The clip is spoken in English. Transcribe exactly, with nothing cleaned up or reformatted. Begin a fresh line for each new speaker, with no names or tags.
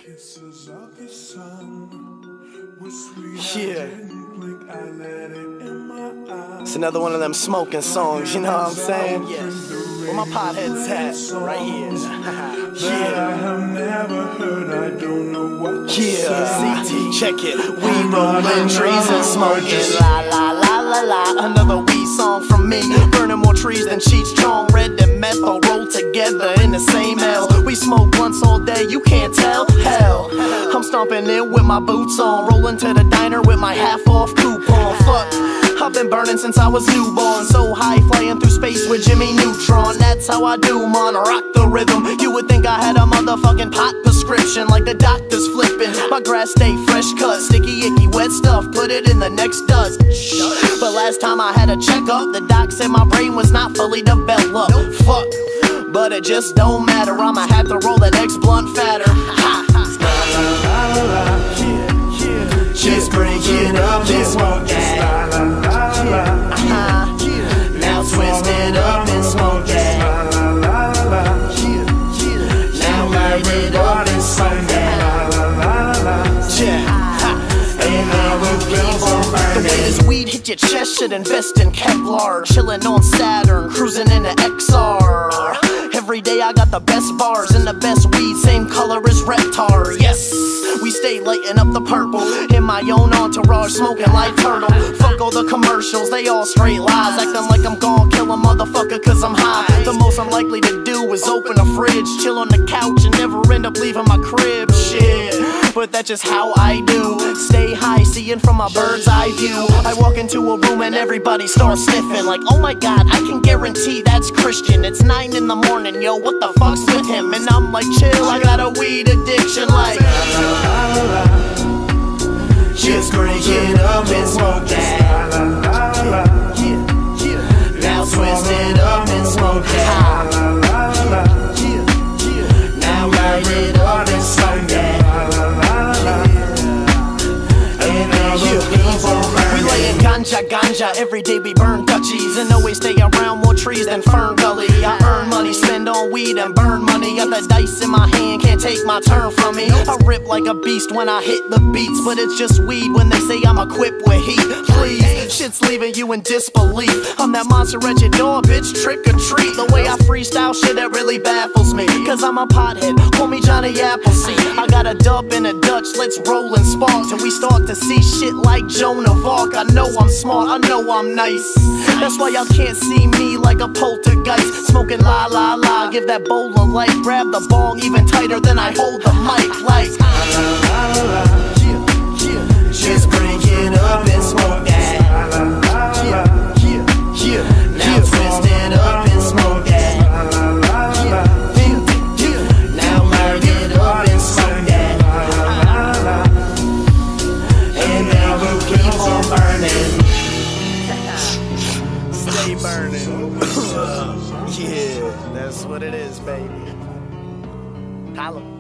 Kisses of the sun were sweet.
Yeah.
I didn't blink, I let it in my eyes.
It's another one of them smoking songs, you know what I'm saying? Yes. Where my pothead's at? Right here.
That I have never heard, I don't know what to
Yeah.
say.
C T, check it. We rolling trees and smoking. La la la la la. Another weed song from me. Burning more trees than Cheech Chong. Red and meth all rolled together in the same L. We smoke blunts all day, you can't tell. Hell, I'm stomping in with my boots on. Rolling to the diner with my half off coupon. Fuck, I've been burning since I was newborn. So high, flying through space with Jimmy Neutron. That's how I do, man, rock the rhythm. You would think I had a motherfucking pot prescription, like the doctor's flipping. My grass stay fresh cut, sticky icky wet stuff, put it in the next dust. But last time I had a checkup, the doc said my brain was not fully developed. Fuck, but it just don't matter, I'ma have to roll the next blunt fatter. Ha. Just break it up and smoke that. Uh-huh. Now twist it up and smoke that. Now light it up and smoke that. And I will keep on burning. The way this weed hit your chest should invest in Kevlar. Chillin' on Saturn, cruising in the X R. Every day I got the best bars and the best weed, same color as Reptar. Yes, we stay lighting up the purple in my own entourage, smoking like turtle. Fuck all the commercials, they all straight lies, acting like I'm gon' kill a motherfucker cause I'm high. The most I'm likely to do is open a fridge, chill on the couch and never end up leaving my crib. Shit, but that's just how I do. Stay high, seeing from a bird's eye view. I walk into a room and everybody starts sniffing, like, oh my god, I can guarantee that's Christian. It's nine in the morning, yo, what the fuck's with him? And I'm like, chill, I got a weed addiction, like just break it up and smoke that. Now twist it up and smoke that. Now light it up and smoke that. And now we layin' ganja, ganja, every day we burn Dutchies and always stay around more trees than Fern Gully. I earn money, spend on weed and burn money. Got the dice in my hand, can't take my turn from me. I rip like a beast when I hit the beats, but it's just weed when they say I'm equipped with heat. Please, shit's leaving you in disbelief. I'm that monster at your door, bitch, trick or treat. The way I freestyle shit, it really baffles me, cause I'm a pothead, call me Johnny Appleseed. I got a dub and a Dutch, let's roll and spark till we start to see shit like Joan of Arc. I know I'm smart, I know I'm nice, that's why y'all can't see me like a poltergeist. Smoking la la la, give that bowl of light, grab the bong even tighter than I hold the mic, like just break it up and smoke that. Now twist it up and smoke that. Now light it up and smoke that. And now we'll keep on burning. Stay burning. Yeah, that's what it is, baby. Holla.